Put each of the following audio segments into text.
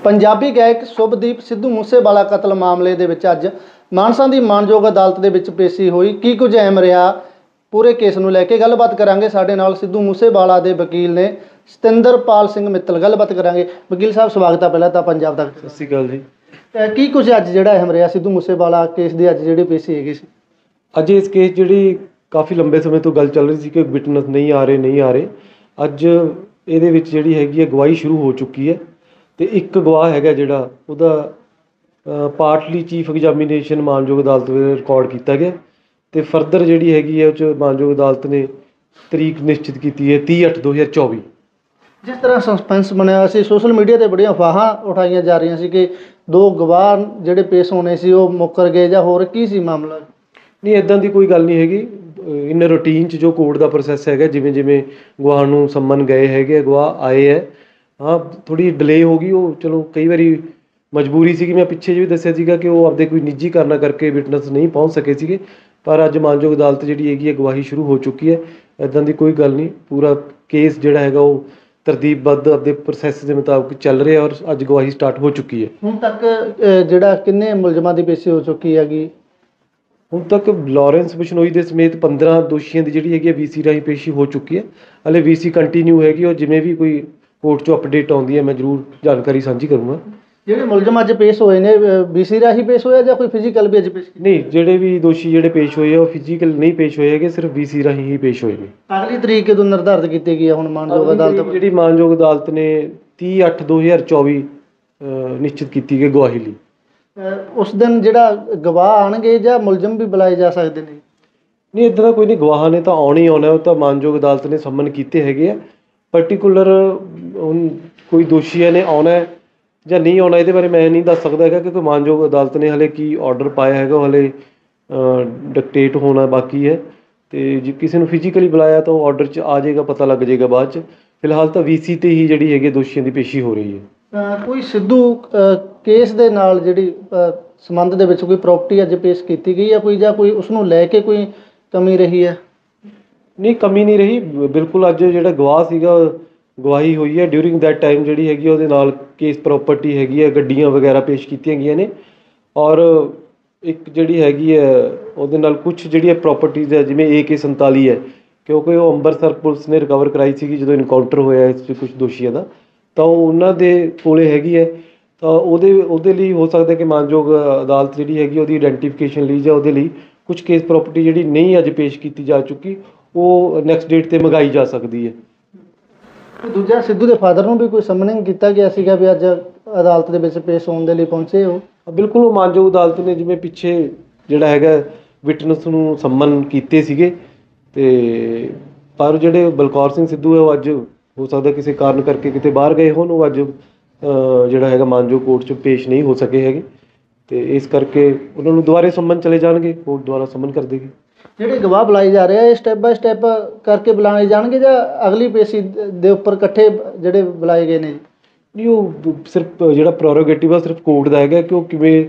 पंजाबी गायक शुभदीप सिद्धू मूसेवाला कतल मामले ਦੇ ਵਿੱਚ ਅੱਜ ਮਾਨਸਾ ਦੀ ਮਾਨਯੋਗ ਅਦਾਲਤ ਦੇ ਵਿੱਚ ਪੇਸ਼ੀ ਹੋਈ। ਕੀ ਕੁਝ ਅਹਿਮ ਰਿਹਾ ਪੂਰੇ ਕੇਸ ਨੂੰ ਲੈ ਕੇ ਗੱਲਬਾਤ ਕਰਾਂਗੇ। ਸਾਡੇ ਨਾਲ ਸਿੱਧੂ ਮੂਸੇਵਾਲਾ ਦੇ ਵਕੀਲ ਨੇ ਸਤਿੰਦਰਪਾਲ ਸਿੰਘ ਮਿੱਤਲ, ਗੱਲਬਾਤ ਕਰਾਂਗੇ। ਵਕੀਲ ਸਾਹਿਬ ਸਵਾਗਤ ਹੈ ਪਹਿਲਾਂ ਤਾਂ ਪੰਜਾਬ ਤੱਕ। ਸਤਿ ਸ਼੍ਰੀ ਅਕਾਲ ਜੀ। ਕੀ ਕੁਝ ਅੱਜ ਜਿਹੜਾ ਅਹਿਮ ਰਿਹਾ ਸਿੱਧੂ ਮੂਸੇਵਾਲਾ ਕੇਸ ਦੀ ਅੱਜ ਜਿਹੜੀ ਪੇਸ਼ੀ ਹੈਗੀ ਸੀ? ਅੱਜ ਇਸ ਕੇਸ ਜਿਹੜੀ ਕਾਫੀ ਲੰਬੇ ਸਮੇਂ ਤੋਂ ਗੱਲ ਚੱਲ ਰਹੀ ਸੀ ਕਿ ਵਿਟਨੈਸ ਨਹੀਂ ਆ ਰਹੇ ਅੱਜ ਇਹਦੇ ਵਿੱਚ ਜਿਹੜੀ ਹੈਗੀ ਹੈ ਗਵਾਹੀ ਸ਼ੁਰੂ ਹੋ ਚੁੱਕੀ ਹੈ ਤੇ ਇੱਕ ਗਵਾਹ ਹੈਗਾ ਜਿਹੜਾ ਉਹਦਾ ਪਾਰਟਲੀ ਚੀਫ ਐਗਜ਼ਾਮੀਨੇਸ਼ਨ ਮਾਨਯੋਗ ਅਦਾਲਤ ਵਿੱਚ ਰਿਕਾਰਡ ਕੀਤਾ ਗਿਆ ਤੇ ਫਰਦਰ ਜਿਹੜੀ ਹੈਗੀ ਹੈ ਉਹ 'ਚ ਮਾਨਯੋਗ ਅਦਾਲਤ ਨੇ ਤਰੀਕ ਨਿਸ਼ਚਿਤ ਕੀਤੀ ਹੈ 30/8/2024। ਜਿਸ ਤਰ੍ਹਾਂ ਸਸਪੈਂਸ ਬਣਿਆ ਸੀ, ਸੋਸ਼ਲ ਮੀਡੀਆ ਤੇ ਬੜੀਆਂ ਅਫਵਾਹਾਂ ਉਠਾਈਆਂ ਜਾ ਰਹੀਆਂ ਸੀ ਕਿ ਦੋ ਗਵਾਹ ਜਿਹੜੇ ਪੇਸ਼ ਹੋਣੇ ਸੀ ਉਹ ਮੁੱਕਰ ਗਏ ਜਾਂ ਹੋਰ ਕੀ ਸੀ ਮਾਮਲਾ? ਨਹੀਂ, ਇੱਦਾਂ ਦੀ ਕੋਈ ਗੱਲ ਨਹੀਂ ਹੈਗੀ। ਇਨ ਰੂਟੀਨ 'ਚ ਜੋ ਕੋਰਟ ਦਾ ਪ੍ਰੋਸੈਸ ਹੈਗਾ, ਜਿਵੇਂ ਗਵਾਹ ਨੂੰ ਸੰਮਨ ਗਏ ਹੈਗੇ, ਗਵਾਹ ਆਏ ਹੈ। ਹਾਂ, ਥੋੜ੍ਹੀ ਡਿਲੇ ਹੋ ਗਈ, ਉਹ ਚਲੋ ਕਈ ਵਾਰੀ ਮਜਬੂਰੀ ਸੀਗੀ। ਮੈਂ ਪਿੱਛੇ ਜਿਹੇ ਵੀ ਦੱਸਿਆ ਸੀਗਾ ਕਿ ਉਹ ਆਪਦੇ ਕੋਈ ਨਿੱਜੀ ਕਾਰਨਾਂ ਕਰਕੇ ਵਿਟਨੈਸ ਨਹੀਂ ਪਹੁੰਚ ਸਕੇ ਸੀਗੇ, ਪਰ ਅੱਜ ਮਾਨਯੋਗ ਅਦਾਲਤ ਜਿਹੜੀ ਹੈਗੀ ਹੈ ਗਵਾਹੀ ਸ਼ੁਰੂ ਹੋ ਚੁੱਕੀ ਹੈ। ਇੱਦਾਂ ਦੀ ਕੋਈ ਗੱਲ ਨਹੀਂ, ਪੂਰਾ ਕੇਸ ਜਿਹੜਾ ਹੈਗਾ ਉਹ ਤਰਤੀਬਬੱਧ ਆਪਦੇ ਪ੍ਰੋਸੈਸ ਦੇ ਮੁਤਾਬਕ ਚੱਲ ਰਿਹਾ ਔਰ ਅੱਜ ਗਵਾਹੀ ਸਟਾਰਟ ਹੋ ਚੁੱਕੀ ਹੈ। ਹੁਣ ਤੱਕ ਜਿਹੜਾ ਕਿੰਨੇ ਮੁਲਜ਼ਮਾਂ ਦੀ ਪੇਸ਼ੀ ਹੋ ਚੁੱਕੀ ਹੈਗੀ? ਹੁਣ ਤੱਕ ਲਾਰੈਂਸ ਬਿਸ਼ਨੋਈ ਦੇ ਸਮੇਤ 15 ਦੋਸ਼ੀਆਂ ਦੀ ਜਿਹੜੀ ਹੈਗੀ ਹੈ VC ਰਾਹੀਂ ਪੇਸ਼ੀ ਹੋ ਚੁੱਕੀ ਹੈ। ਹਾਲੇ VC ਕੰਟੀਨਿਊ ਹੈਗੀ, ਔਰ ਜਿਵੇਂ ਵੀ ਕੋਈ ਕੋਰਟ 'ਚੋਂ ਅਪਡੇਟ ਆਉਂਦੀ ਹੈ ਮੈਂ ਜ਼ਰੂਰ ਜਾਣਕਾਰੀ ਸਾਂਝੀ ਕਰੂੰਗਾ। ਜਿਹੜੇ ਮੁਲਜ਼ਮ ਅੱਜ ਪੇਸ਼ ਹੋਏ ਨੇ VC ਰਾਹੀਂ ਪੇਸ਼ ਹੋਇਆ ਜਾਂ ਕੋਈ ਫਿਜ਼ੀਕਲ ਵੀ ਅੱਜ ਪੇਸ਼ ਕੀਤਾ? ਨਹੀਂ, ਜਿਹੜੇ ਵੀ ਦੋਸ਼ੀ ਜਿਹੜੇ ਪੇਸ਼ ਹੋਏ ਆ ਉਹ ਫਿਜ਼ੀਕਲ ਨਹੀਂ ਪੇਸ਼ ਹੋਏ ਹੈਗੇ, ਸਿਰਫ VC ਰਾਹੀਂ ਹੀ ਪੇਸ਼ ਹੋਏ ਨੇ। ਅਗਲੀ ਤਰੀਕ ਕਦੋਂ ਨਿਰਧਾਰਿਤ ਕੀਤੀ ਗਈ ਹੈ ਹੁਣ ਮਾਨਯੋਗ ਅਦਾਲਤ? ਜਿਹੜੀ ਮਾਨਯੋਗ ਅਦਾਲਤ ਨੇ 30/8/2024 ਨਿਸ਼ਚਿਤ ਕੀਤੀ ਗਈ ਗਵਾਹੀ ਲਈ। ਉਸ ਦਿਨ ਜਿਹੜਾ ਗਵਾਹ ਆਉਣਗੇ ਜਾਂ ਮੁਲਜ਼ਮ ਵੀ ਬੁਲਾਏ ਜਾ ਸਕਦੇ ਨੇ? ਨਹੀਂ, ਇੱਦਾਂ ਦਾ ਕੋਈ ਨਹੀਂ, ਗਵਾਹਾਂ ਨੇ ਤਾਂ ਆਉਣਾ ਹੀ ਆਉਣਾ। ਉਹ ਤਾਂ ਮਾਨਯੋਗ ਅਦਾਲਤ ਨੇ ਸੰਮਨ ਕੀਤੇ ਹੈਗੇ ਆ। ਪਰਟੀਕੂਲਰ ਹੁਣ ਕੋਈ ਦੋਸ਼ੀਆਂ ਨੇ ਆਉਣਾ ਜਾਂ ਨਹੀਂ ਆਉਣਾ ਇਹਦੇ ਬਾਰੇ ਮੈਂ ਨਹੀਂ ਦੱਸ ਸਕਦਾ ਹੈਗਾ, ਕਿਉਂਕਿ ਮਾਨਯੋਗ ਅਦਾਲਤ ਨੇ ਹਾਲੇ ਕੀ ਆਰਡਰ ਪਾਇਆ ਹੈਗਾ ਉਹ ਹਾਲੇ ਡਿਕਟੇਟ ਹੋਣਾ ਬਾਕੀ ਹੈ। ਅਤੇ ਜੇ ਕਿਸੇ ਨੂੰ ਫਿਜ਼ੀਕਲੀ ਬੁਲਾਇਆ ਤਾਂ ਉਹ ਆਰਡਰ 'ਚ ਆ ਜਾਏਗਾ, ਪਤਾ ਲੱਗ ਜਾਏਗਾ ਬਾਅਦ 'ਚ। ਫਿਲਹਾਲ ਤਾਂ VC 'ਤੇ ਹੀ ਜਿਹੜੀ ਹੈਗੀ ਦੋਸ਼ੀਆਂ ਦੀ ਪੇਸ਼ੀ ਹੋ ਰਹੀ ਹੈ। ਕੋਈ ਸਿੱਧੂ ਕੇਸ ਦੇ ਨਾਲ ਜਿਹੜੀ ਸੰਬੰਧ ਦੇ ਵਿੱਚ ਕੋਈ ਪ੍ਰੋਪਰਟੀ ਅੱਜ ਪੇਸ਼ ਕੀਤੀ ਗਈ ਹੈ ਕੋਈ, ਜਾਂ ਕੋਈ ਉਸ ਨੂੰ ਲੈ ਕੇ ਕੋਈ ਕਮੀ ਰਹੀ ਹੈ? ਨਹੀਂ, ਕਮੀ ਨਹੀਂ ਰਹੀ ਬਿਲਕੁਲ। ਅੱਜ ਜਿਹੜਾ ਗਵਾਹ ਸੀਗਾ ਗਵਾਹੀ ਹੋਈ ਹੈ ਡਿਊਰਿੰਗ ਦੈਟ ਟਾਈਮ ਜਿਹੜੀ ਹੈਗੀ ਉਹਦੇ ਨਾਲ ਕੇਸ ਪ੍ਰੋਪਰਟੀ ਹੈਗੀ ਹੈ, ਗੱਡੀਆਂ ਵਗੈਰਾ ਪੇਸ਼ ਕੀਤੀਆਂ ਗਈਆਂ ਨੇ। ਔਰ ਇੱਕ ਜਿਹੜੀ ਹੈਗੀ ਹੈ ਉਹਦੇ ਨਾਲ ਕੁਛ ਜਿਹੜੀਆਂ ਪ੍ਰੋਪਰਟੀਜ਼ ਹੈ ਜਿਵੇਂ AK-47 ਹੈ, ਕਿਉਂਕਿ ਉਹ ਅੰਮ੍ਰਿਤਸਰ ਪੁਲਿਸ ਨੇ ਰਿਕਵਰ ਕਰਾਈ ਸੀਗੀ ਜਦੋਂ ਇਨਕਾਊਂਟਰ ਹੋਇਆ ਇਸ 'ਚ ਕੁਛ ਦੋਸ਼ੀਆਂ ਦਾ, ਤਾਂ ਉਹ ਉਹਨਾਂ ਦੇ ਕੋਲੇ ਹੈਗੀ ਹੈ। ਤਾਂ ਉਹਦੇ ਲਈ ਹੋ ਸਕਦਾ ਕਿ ਮਾਨਯੋਗ ਅਦਾਲਤ ਜਿਹੜੀ ਹੈਗੀ ਉਹਦੀ ਆਈਡੈਂਟੀਫਿਕੇਸ਼ਨ ਲਈ ਜਾਂ ਉਹਦੇ ਲਈ ਕੁਛ ਕੇਸ ਪ੍ਰੋਪਰਟੀ ਜਿਹੜੀ ਨਹੀਂ ਅੱਜ ਪੇਸ਼ ਕੀਤੀ ਜਾ ਚੁੱਕੀ ਉਹ ਨੈਕਸਟ ਡੇਟ 'ਤੇ ਮੰਗਾਈ ਜਾ ਸਕਦੀ ਹੈ। ਦੂਜਾ, ਸਿੱਧੂ ਦੇ ਫਾਦਰ ਨੂੰ ਵੀ ਕੋਈ ਸਮਨਿੰਗ ਕੀਤਾ ਗਿਆ ਸੀਗਾ ਵੀ ਅੱਜ ਅਦਾਲਤ ਦੇ ਵਿੱਚ ਪੇਸ਼ ਹੋਣ ਦੇ ਲਈ ਪਹੁੰਚੇ ਹੋ? ਬਿਲਕੁਲ, ਉਹ ਮਾਨਯੋਗ ਅਦਾਲਤ ਨੇ ਜਿਵੇਂ ਪਿੱਛੇ ਜਿਹੜਾ ਹੈਗਾ ਵਿਟਨੈਸ ਨੂੰ ਸੰਮਨ ਕੀਤੇ ਸੀਗੇ, ਅਤੇ ਪਰ ਜਿਹੜੇ ਬਲਕੌਰ ਸਿੰਘ ਸਿੱਧੂ ਹੈ ਉਹ ਅੱਜ ਹੋ ਸਕਦਾ ਕਿਸੇ ਕਾਰਨ ਕਰਕੇ ਕਿਤੇ ਬਾਹਰ ਗਏ ਹੋਣ, ਉਹ ਅੱਜ ਜਿਹੜਾ ਹੈਗਾ ਮਾਨਯੋਗ ਕੋਰਟ 'ਚ ਪੇਸ਼ ਨਹੀਂ ਹੋ ਸਕੇ ਹੈਗੇ, ਅਤੇ ਇਸ ਕਰਕੇ ਉਹਨਾਂ ਨੂੰ ਦੁਬਾਰੇ ਸੰਮਨ ਚਲੇ ਜਾਣਗੇ, ਕੋਰਟ ਦੁਬਾਰਾ ਸੰਮਨ ਕਰ ਦੇਗੀ। ਜਿਹੜੇ ਗਵਾਹ ਬੁਲਾਏ ਜਾ ਰਹੇ ਆ ਇਹ ਸਟੈਪ ਬਾਏ ਸਟੈਪ ਕਰਕੇ ਬੁਲਾਏ ਜਾਣਗੇ ਜਾਂ ਅਗਲੀ ਪੇਸ਼ੀ ਦੇ ਉੱਪਰ ਇਕੱਠੇ ਜਿਹੜੇ ਬੁਲਾਏ ਗਏ ਨੇ? ਨਹੀਂ, ਉਹ ਸਿਰਫ ਜਿਹੜਾ ਪ੍ਰੋਰੋਗੇਟਿਵ ਆ ਸਿਰਫ ਕੋਰਟ ਦਾ ਹੈਗਾ ਕਿ ਉਹ ਕਿਵੇਂ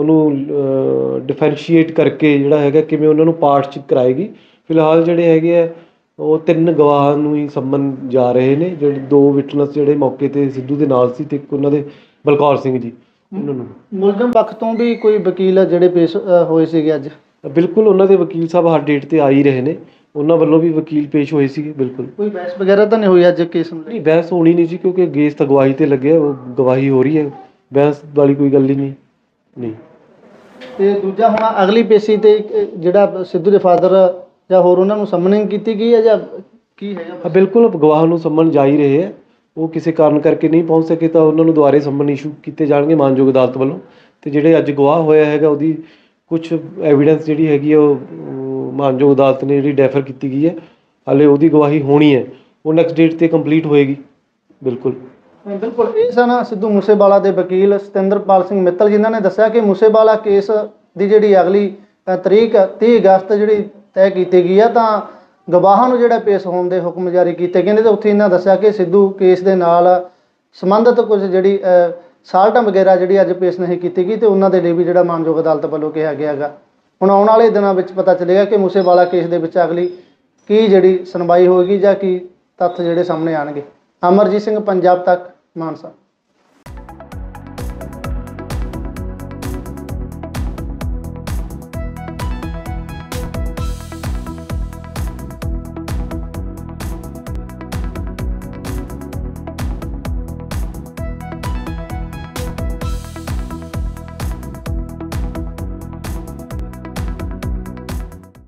ਉਹਨੂੰ ਡਿਫਰੈਂਸ਼ੀਏਟ ਕਰਕੇ ਜਿਹੜਾ ਹੈਗਾ ਕਿਵੇਂ ਉਹਨਾਂ ਨੂੰ ਪਾਰਟ 'ਚ ਕਰਾਏਗੀ। ਫਿਲਹਾਲ ਜਿਹੜੇ ਹੈਗੇ ਆ ਉਹ 3 ਗਵਾਹਾਂ ਨੂੰ ਹੀ ਸੰਮਨ ਜਾ ਰਹੇ ਨੇ, ਜਿਹੜੇ 2 ਵਿਟਨੈਸ ਜਿਹੜੇ ਮੌਕੇ 'ਤੇ ਸਿੱਧੂ ਦੇ ਨਾਲ ਸੀ ਅਤੇ ਇੱਕ ਉਹਨਾਂ ਦੇ ਬਲਕੌਰ ਸਿੰਘ ਜੀ, ਉਹਨਾਂ ਨੂੰ। ਮੁਲਜ਼ਮ ਪੱਖ ਤੋਂ ਵੀ ਕੋਈ ਵਕੀਲ ਜਿਹੜੇ ਪੇਸ਼ ਹੋਏ ਸੀਗੇ ਅੱਜ? ਬਿਲਕੁਲ, ਉਹਨਾਂ ਦੇ ਵਕੀਲ ਸਾਹਿਬ ਹਰ ਡੇਟ 'ਤੇ ਆ ਹੀ ਰਹੇ ਨੇ, ਉਹਨਾਂ ਵੱਲੋਂ ਵੀ ਵਕੀਲ ਪੇਸ਼ ਹੋਏ ਸੀਗੇ। ਬਿਲਕੁਲ, ਕੋਈ ਬਹਿਸ ਵਗੈਰਾ ਤਾਂ ਨਹੀਂ ਹੋਈ ਅੱਜ ਕੇਸ ਨੂੰ? ਨਹੀਂ, ਬਹਿਸ ਹੋਣੀ ਨਹੀਂ ਜੀ, ਕਿਉਂਕਿ ਕੇਸ ਤਾਂ ਗਵਾਹੀ 'ਤੇ ਲੱਗਿਆ, ਉਹ ਗਵਾਹੀ ਹੋ ਰਹੀ ਹੈ, ਬਹਿਸ ਵਾਲੀ ਕੋਈ ਗੱਲ ਹੀ ਨਹੀਂ। ਅਤੇ ਦੂਜਾ, ਹੁਣ ਅਗਲੀ ਪੇਸ਼ੀ 'ਤੇ ਜਿਹੜਾ ਸਿੱਧੂ ਦੇ ਫਾਦਰ ਜਾਂ ਹੋਰ ਉਹਨਾਂ ਨੂੰ ਸਮਨਿੰਗ ਕੀਤੀ ਗਈ ਹੈ ਜਾਂ ਕੀ ਹੈਗਾ? ਬਿਲਕੁਲ, ਗਵਾਹਾਂ ਨੂੰ ਸੰਮਨ ਜਾ ਹੀ ਰਹੇ ਹੈ। ਉਹ ਕਿਸੇ ਕਾਰਨ ਕਰਕੇ ਨਹੀਂ ਪਹੁੰਚ ਸਕੇ ਤਾਂ ਉਹਨਾਂ ਨੂੰ ਦੁਬਾਰੇ ਸੰਮਨ ਇਸ਼ੂ ਕੀਤੇ ਜਾਣਗੇ ਮਾਨਯੋਗ ਅਦਾਲਤ ਵੱਲੋਂ, ਅਤੇ ਜਿਹੜੇ ਅੱਜ ਗਵਾਹ ਹੋਇਆ ਹੈਗਾ ਉਹਦੀ ਕੁਛ ਐਵੀਡੈਂਸ ਜਿਹੜੀ ਹੈਗੀ ਉਹ ਮਾਨਯੋਗ ਅਦਾਲਤ ਨੇ ਜਿਹੜੀ ਡੈਫਰ ਕੀਤੀ ਗਈ ਹੈ, ਹਾਲੇ ਉਹਦੀ ਗਵਾਹੀ ਹੋਣੀ ਹੈ, ਉਹ ਨੈਕਸਟ ਡੇਟ 'ਤੇ ਕੰਪਲੀਟ ਹੋਏਗੀ। ਬਿਲਕੁਲ, ਇਹ ਸਨ ਸਿੱਧੂ ਮੂਸੇਵਾਲਾ ਦੇ ਵਕੀਲ ਸਤਿੰਦਰਪਾਲ ਸਿੰਘ ਮਿੱਤਲ, ਜਿਨ੍ਹਾਂ ਨੇ ਦੱਸਿਆ ਕਿ ਮੂਸੇਵਾਲਾ ਕੇਸ ਦੀ ਜਿਹੜੀ ਅਗਲੀ ਤਰੀਕ 30 ਅਗਸਤ ਜਿਹੜੀ ਤੈਅ ਕੀਤੀ ਗਈ ਆ, ਤਾਂ ਗਵਾਹਾਂ ਨੂੰ ਜਿਹੜਾ ਪੇਸ਼ ਹੋਣ ਦੇ ਹੁਕਮ ਜਾਰੀ ਕੀਤੇ ਗਏ ਨੇ। ਅਤੇ ਉੱਥੇ ਇਹਨਾਂ ਦੱਸਿਆ ਕਿ ਸਿੱਧੂ ਕੇਸ ਦੇ ਨਾਲ ਸੰਬੰਧਿਤ ਕੁਝ ਜਿਹੜੀ ਸਾਲਟਾਂ ਵਗੈਰਾ ਜਿਹੜੀ ਅੱਜ ਪੇਸ਼ ਨਹੀਂ ਕੀਤੀ ਗਈ, ਅਤੇ ਉਹਨਾਂ ਦੇ ਲਈ ਵੀ ਜਿਹੜਾ ਮਾਨਯੋਗ ਅਦਾਲਤ ਵੱਲੋਂ ਕਿਹਾ ਗਿਆ ਹੈਗਾ। ਹੁਣ ਆਉਣ ਵਾਲੇ ਦਿਨਾਂ ਵਿੱਚ ਪਤਾ ਚੱਲੇਗਾ ਕਿ ਮੂਸੇਵਾਲਾ ਕੇਸ ਦੇ ਵਿੱਚ ਅਗਲੀ ਕੀ ਜਿਹੜੀ ਸੁਣਵਾਈ ਹੋਏਗੀ ਜਾਂ ਕੀ ਤੱਥ ਜਿਹੜੇ ਸਾਹਮਣੇ ਆਉਣਗੇ। ਅਮਰਜੀਤ ਸਿੰਘ, ਪੰਜਾਬ ਤੱਕ, ਮਾਨਸਾ।